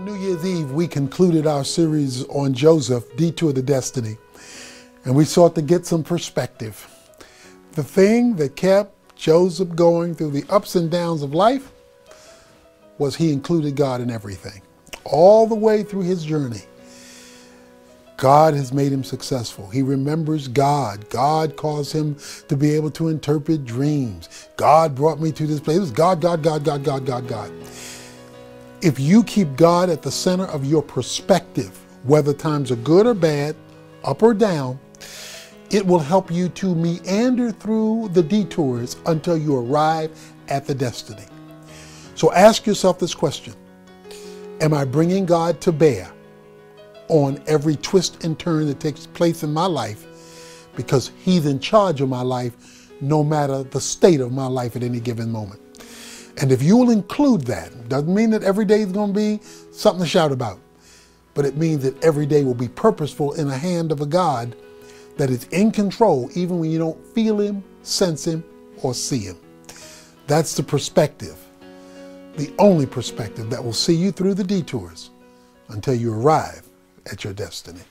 On New Year's Eve, we concluded our series on Joseph, Detour to Destiny, and we sought to get some perspective. The thing that kept Joseph going through the ups and downs of life was he included God in everything. All the way through his journey, God has made him successful. He remembers God. God caused him to be able to interpret dreams. God brought me to this place. It was God, God, God, God, God, God, God. If you keep God at the center of your perspective, whether times are good or bad, up or down, it will help you to meander through the detours until you arrive at the destiny. So ask yourself this question: am I bringing God to bear on every twist and turn that takes place in my life? Because he's in charge of my life, no matter the state of my life at any given moment. And if you will include that, doesn't mean that every day is going to be something to shout about, but it means that every day will be purposeful in the hand of a God that is in control, even when you don't feel him, sense him, or see him. That's the perspective, the only perspective that will see you through the detours until you arrive at your destiny.